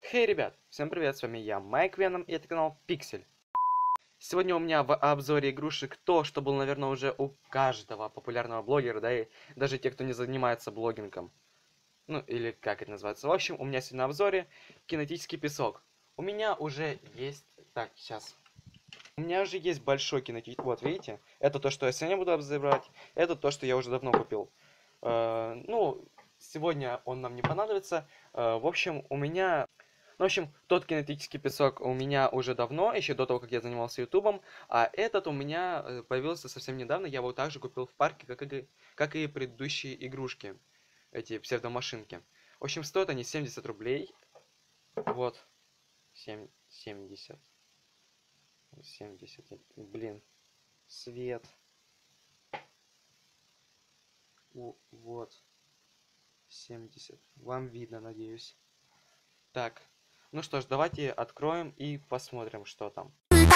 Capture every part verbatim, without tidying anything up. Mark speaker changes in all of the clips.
Speaker 1: Хей, ребят! Всем привет, с вами я, Майк Веном, и это канал Пиксель. Сегодня у меня в обзоре игрушек то, что было, наверное, уже у каждого популярного блогера, да, и даже те, кто не занимается блогингом. Ну, или как это называется. В общем, у меня сегодня на обзоре кинетический песок. У меня уже есть... Так, сейчас. У меня уже есть большой кинетический... Вот, видите? Это то, что я сегодня буду обзывать. Это то, что я уже давно купил. Э, ну, сегодня он нам не понадобится. Э, в общем, у меня... Ну, в общем, тот кинетический песок у меня уже давно, еще до того, как я занимался ютубом, а этот у меня э, появился совсем недавно, я его также купил в парке, как и, как и предыдущие игрушки, эти псевдомашинки. В общем, стоят они семьдесят рублей, вот, семь, семьдесят, семьдесят, блин, свет, О, вот, семьдесят, вам видно, надеюсь. Так, ну что ж, давайте откроем и посмотрим, что там.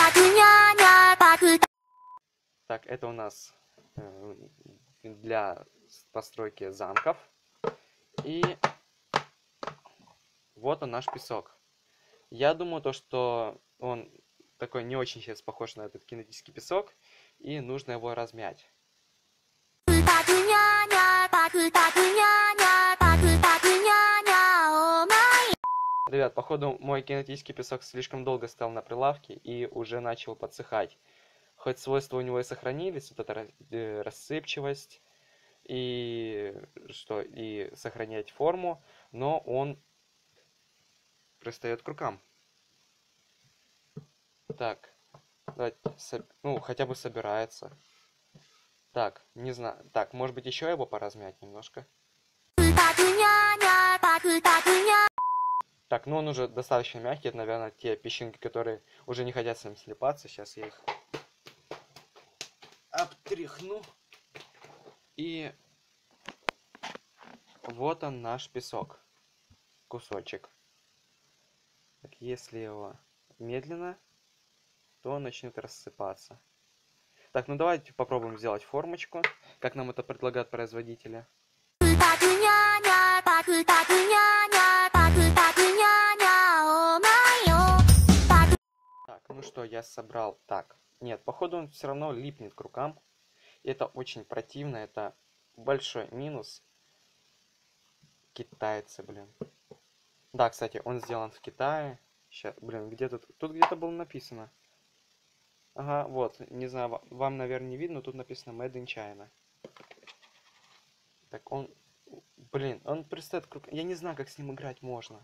Speaker 1: Так, это у нас э, для постройки замков. И вот он, наш песок. Я думаю, то, что он такой не очень сейчас похож на этот кинетический песок, и нужно его размять. Ребят, походу мой кинетический песок слишком долго стоял на прилавке и уже начал подсыхать. Хоть свойства у него и сохранились, вот эта рассыпчивость и что и сохранять форму, но он пристает к рукам. Так, давайте, ну хотя бы собирается. Так, не знаю, так, может быть еще его поразмять немножко. Так, ну он уже достаточно мягкий, это, наверное, те песчинки, которые уже не хотят с ним слипаться. Сейчас я их обтряхну. И вот он, наш песок. Кусочек. Так, если его медленно, то он начнет рассыпаться. Так, ну давайте попробуем сделать формочку, как нам это предлагают производители. Так, ну что, я собрал. Так, нет, походу он все равно липнет к рукам. И это очень противно, это большой минус. Китайцы, блин. Да, кстати, он сделан в Китае. Сейчас, блин, где тут? Тут где-то было написано. Ага, вот, не знаю, вам, наверное, не видно, тут написано Made in China. Так, он, блин, он пристает к рукам. Я не знаю, как с ним играть можно.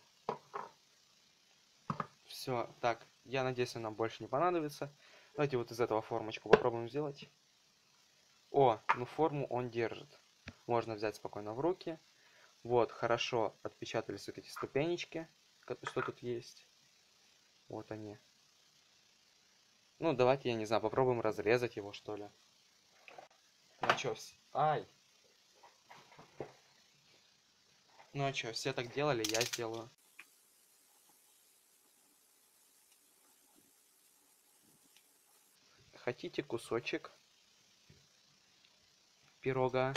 Speaker 1: Все, так, я надеюсь, он нам больше не понадобится. Давайте вот из этого формочку попробуем сделать. О, ну форму он держит. Можно взять спокойно в руки. Вот, хорошо отпечатались вот эти ступенечки, что тут есть. Вот они. Ну, давайте, я не знаю, попробуем разрезать его, что ли. Ну, а чё, все... Ай! Ну, а чё, все так делали, я сделаю. Хотите кусочек пирога?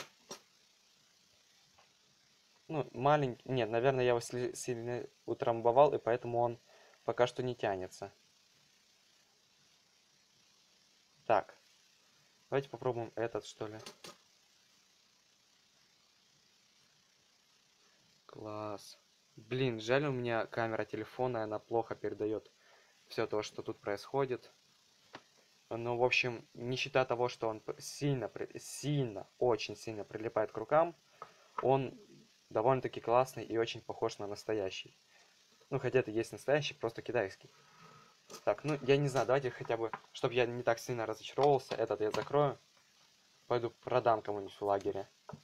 Speaker 1: Ну, маленький... Нет, наверное, я его сильно утрамбовал, и поэтому он пока что не тянется. Так. Давайте попробуем этот, что ли. Класс. Блин, жаль, у меня камера телефона, она плохо передает все то, что тут происходит. Ну, в общем, не считая того, что он сильно, сильно, очень сильно прилипает к рукам, он довольно-таки классный и очень похож на настоящий. Ну, хотя это есть настоящий, просто китайский. Так, ну, я не знаю, давайте хотя бы, чтобы я не так сильно разочаровался, этот я закрою. Пойду продам кому-нибудь в лагере.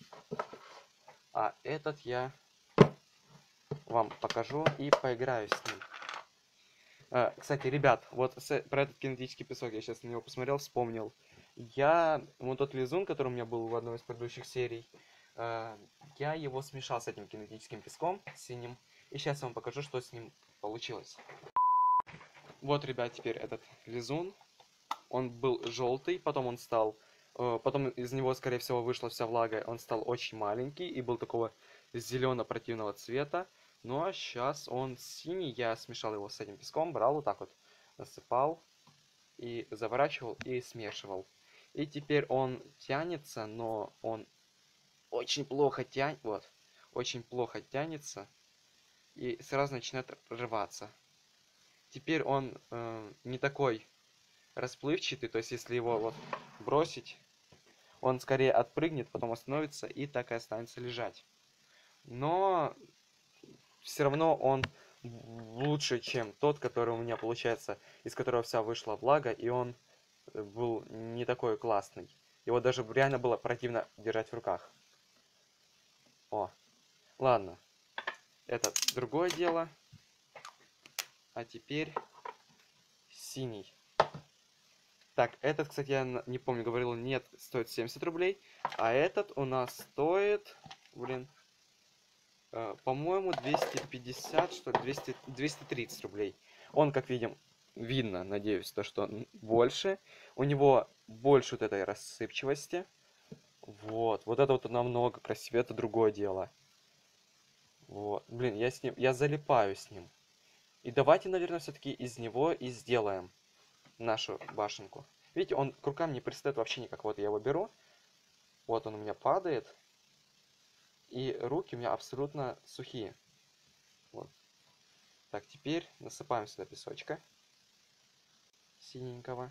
Speaker 1: А этот я вам покажу и поиграю с ним. А, кстати, ребят, вот с, про этот кинетический песок я сейчас на него посмотрел, вспомнил. Я, вот тот лизун, который у меня был в одной из предыдущих серий, э, я его смешал с этим кинетическим песком синим. И сейчас я вам покажу, что с ним получилось. Вот, ребят, теперь этот лизун. Он был желтый, потом он стал... Э, потом из него, скорее всего, вышла вся влага. Он стал очень маленький и был такого зелено-противного цвета. Ну а сейчас он синий, я смешал его с этим песком, брал вот так вот, насыпал и заворачивал и смешивал. И теперь он тянется, но он очень плохо тянет, вот, очень плохо тянется и сразу начинает рваться. Теперь он э, не такой расплывчатый, то есть если его вот бросить, он скорее отпрыгнет, потом остановится и так и останется лежать. Но все равно он лучше, чем тот, который у меня получается, из которого вся вышла влага, и он был не такой классный. Его даже реально было противно держать в руках. О, ладно, это другое дело. А теперь синий. Так, этот, кстати, я не помню, говорил, нет, стоит семьдесят рублей. А этот у нас стоит, блин, э, по-моему, двести пятьдесят, что ли, двести, двести тридцать рублей. Он, как видим, видно, надеюсь, то, что он больше. У него больше вот этой рассыпчивости. Вот, вот это вот намного красивее, это другое дело. Вот, блин, я с ним, я залипаю с ним. И давайте, наверное, все-таки из него и сделаем нашу башенку. Видите, он к рукам не пристает вообще никак. Вот я его беру, вот он у меня падает, и руки у меня абсолютно сухие. Вот. Так, теперь насыпаем сюда песочка синенького.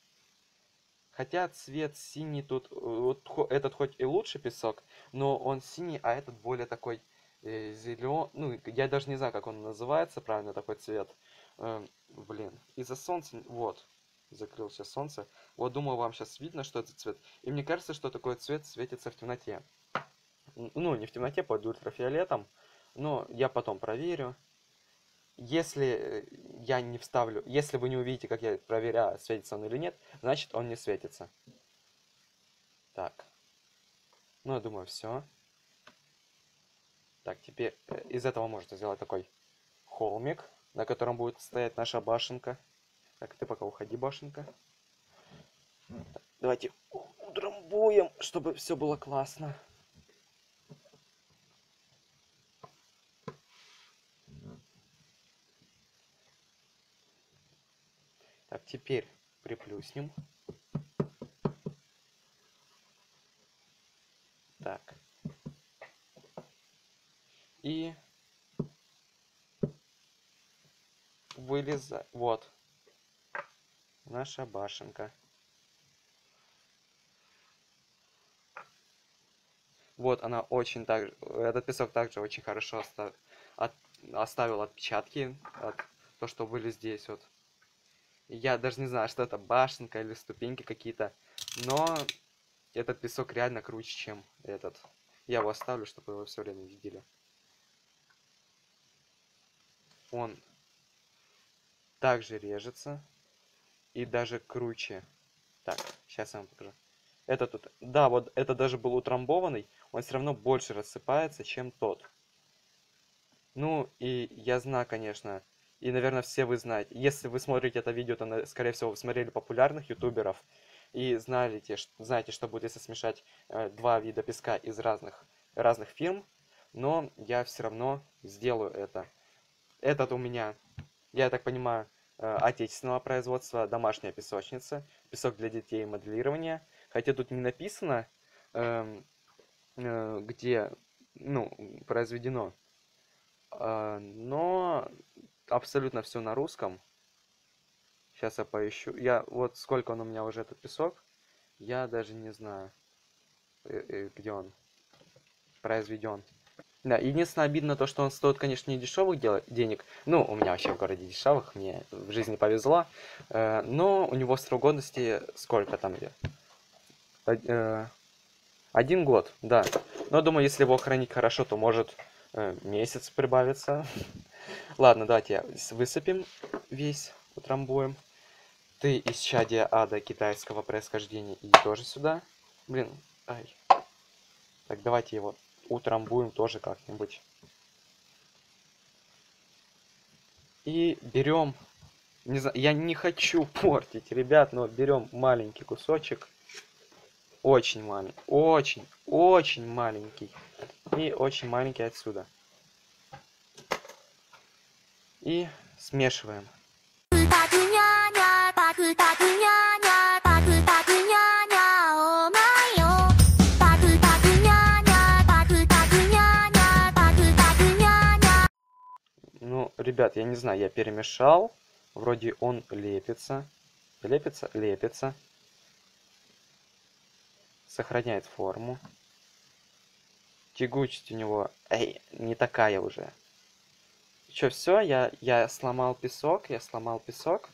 Speaker 1: Хотя цвет синий тут, вот этот хоть и лучше песок, но он синий, а этот более такой э, зеленый. Ну, я даже не знаю, как он называется, правильно, такой цвет. Э, блин, из-за солнца, вот, закрыл сейчас солнце. Вот думаю, вам сейчас видно, что это цвет. И мне кажется, что такой цвет светится в темноте. Ну, не в темноте, под ультрафиолетом, но я потом проверю. Если я не вставлю, если вы не увидите, как я проверяю, светится он или нет, значит он не светится. Так. Ну, я думаю, все. Так, теперь из этого можно сделать такой холмик, на котором будет стоять наша башенка. Так, ты пока уходи, башенка. Так, давайте утрамбуем, чтобы все было классно. Так, теперь приплюснем. Так. И вылезай. Вот. Наша башенка. Вот она очень так... Этот песок также очень хорошо остав... от... оставил отпечатки от то, что были здесь вот. Я даже не знаю, что это башенка или ступеньки какие-то. Но этот песок реально круче, чем этот. Я его оставлю, чтобы его все время видели. Он также режется. И даже круче. Так, сейчас я вам покажу. Это тут... Да, вот это даже был утрамбованный. Он все равно больше рассыпается, чем тот. Ну, и я знаю, конечно, и, наверное, все вы знаете. Если вы смотрите это видео, то, скорее всего, вы смотрели популярных ютуберов. И знаете, знаете, что будет, если смешать э, два вида песка из разных, разных фирм. Но я все равно сделаю это. Этот у меня, я так понимаю, э, отечественного производства, домашняя песочница. Песок для детей и моделирования. Хотя тут не написано, э, э, где, ну, произведено. Э, но абсолютно все на русском. Сейчас я поищу. Я вот сколько он у меня уже этот песок, я даже не знаю, где он произведен. Да, единственное обидно то, что он стоит, конечно, не дешевых денег. Ну, у меня вообще в городе дешевых, мне в жизни повезло. Но у него срок годности сколько там? Один год, да. Но думаю, если его хранить хорошо, то может месяц прибавиться. Ладно, давайте высыпем весь, утрамбуем. Ты из чадия ада китайского происхождения и тоже сюда. Блин, ай. Так, давайте его утрамбуем тоже как-нибудь. И берем... Не знаю, я не хочу портить, ребят, но берем маленький кусочек. Очень маленький. Очень, очень маленький. И очень маленький отсюда. И смешиваем. Ну, ребят, я не знаю, я перемешал. Вроде он лепится. Лепится, лепится. Сохраняет форму. Тягучесть у него, эй, не такая уже. Что, все, я, я сломал песок, я сломал песок.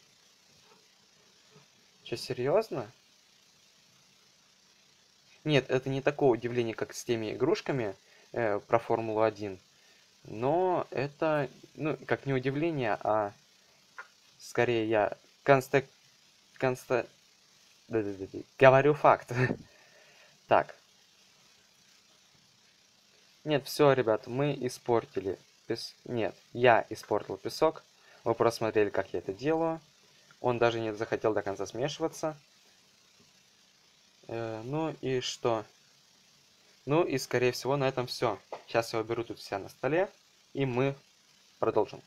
Speaker 1: Что, серьезно? Нет, это не такое удивление, как с теми игрушками э, про Формулу один. Но это, ну, как не удивление, а скорее я конста... конста... Да-да-да, говорю факт. Так. Нет, все, ребят, мы испортили пес... Нет, я испортил песок. Вы просто смотрели, как я это делаю. Он даже не захотел до конца смешиваться. Э, ну и что? Ну и, скорее всего, на этом все. Сейчас я уберу тут все на столе, и мы продолжим.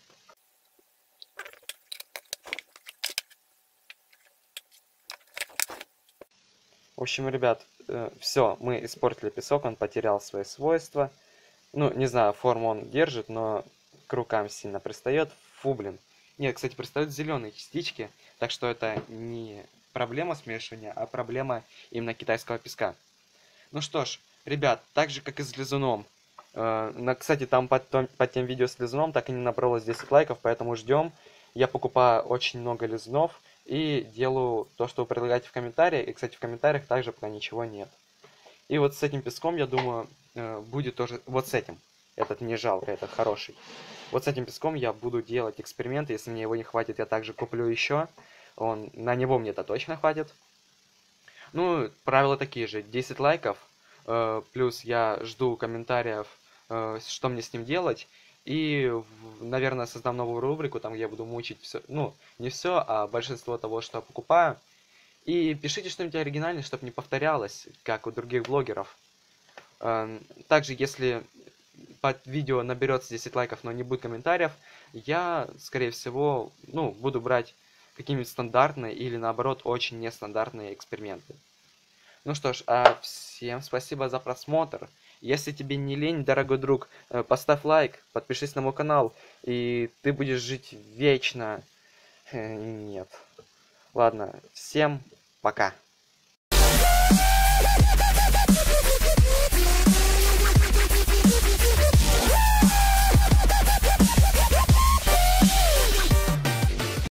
Speaker 1: В общем, ребят, э, все, мы испортили песок, он потерял свои свойства. Ну, не знаю, форму он держит, но к рукам сильно пристает. Фу, блин. Нет, кстати, пристают зеленые частички, так что это не проблема смешивания, а проблема именно китайского песка. Ну что ж, ребят, так же как и с лизуном. Э, на, кстати, там под, под тем видео с лизуном так и не набралось десять лайков, поэтому ждем. Я покупаю очень много лизунов и делаю то, что вы предлагаете в комментариях. И, кстати, в комментариях также пока ничего нет. И вот с этим песком, я думаю, э, будет тоже... Вот с этим. Этот не жалко, этот хороший. Вот с этим песком я буду делать эксперименты. Если мне его не хватит, я также куплю еще. Он, на него мне это точно хватит. Ну, правила такие же. десять лайков. Э, плюс я жду комментариев, э, что мне с ним делать. И, в, наверное, создам новую рубрику, там где я буду мучить все. Ну, не все, а большинство того, что я покупаю. И пишите что-нибудь оригинальное, чтобы не повторялось, как у других блогеров. Э, также, если под видео наберется десять лайков, но не будет комментариев, я, скорее всего, ну, буду брать какие-нибудь стандартные или, наоборот, очень нестандартные эксперименты. Ну что ж, а всем спасибо за просмотр. Если тебе не лень, дорогой друг, поставь лайк, подпишись на мой канал, и ты будешь жить вечно. Нет. Ладно, всем пока.